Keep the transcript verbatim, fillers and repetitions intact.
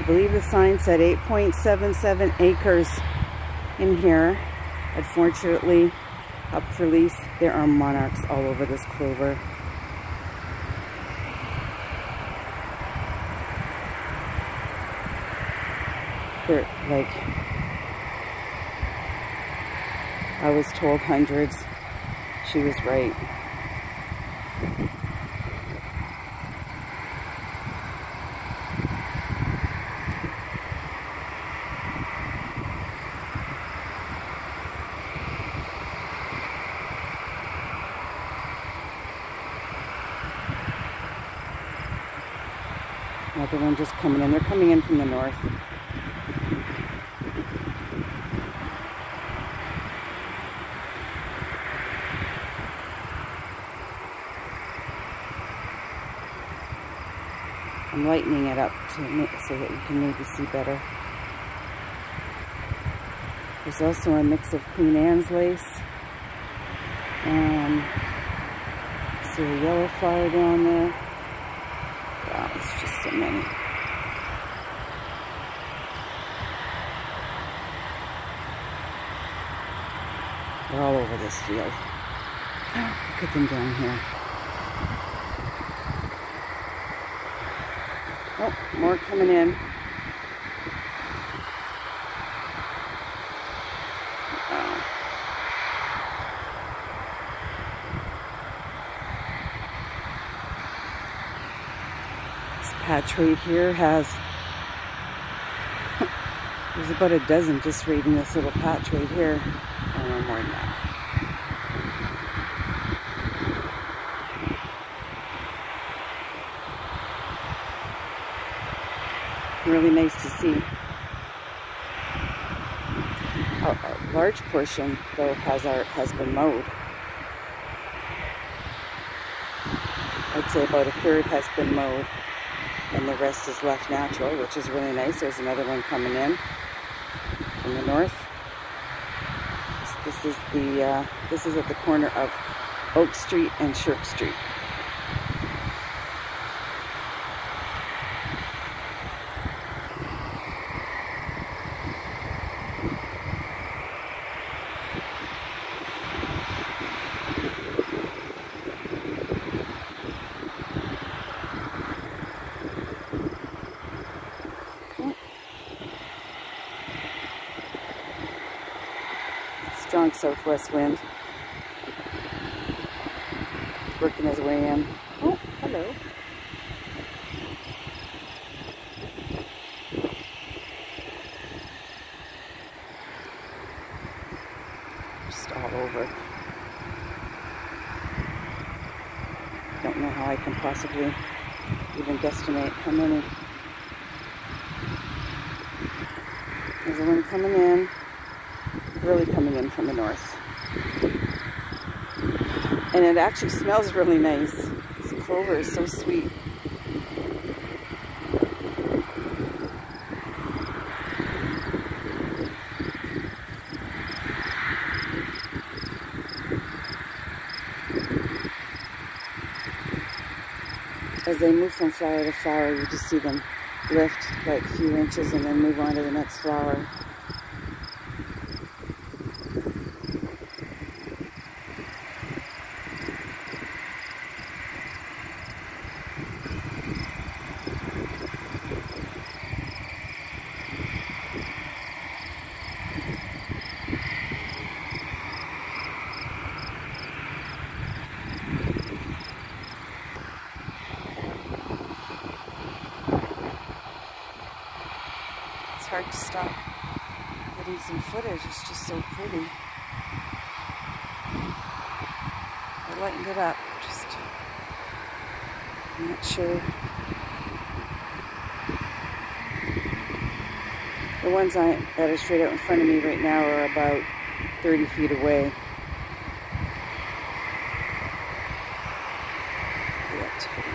I believe the sign said eight point seven seven acres in here. Unfortunately, up for lease, there are monarchs all over this clover. They're like, I was told hundreds. She was right. Another one just coming in. They're coming in from the north. I'm lightening it up to make, so that you can maybe see better. There's also a mix of Queen Anne's lace. Um, see a yellow flower down there. Wow, it's just so many. They're all over this field. Look at them down here. Oh, more coming in. Wow. This patch right here has, there's about a dozen just right in this little patch right here. I don't know more than that. Really nice to see. A, a large portion, though, has our has been mowed. I'd say about a third has been mowed, and the rest is left natural, which is really nice. There's another one coming in from the north. This, this is the uh, this is at the corner of Oak Street and Shirk Street. Strong southwest wind. Working his way in. Oh, hello. Just all over. Don't know how I can possibly even guesstimate how many. There's a one coming in. Really coming in from the north. And it actually smells really nice. This clover is so sweet. As they move from flower to flower, you just see them lift like a few inches and then move on to the next flower. It's hard to stop getting some footage. It's just so pretty. I lightened it up. Just, I'm not sure. The ones I, that are straight out in front of me right now are about thirty feet away. The activity.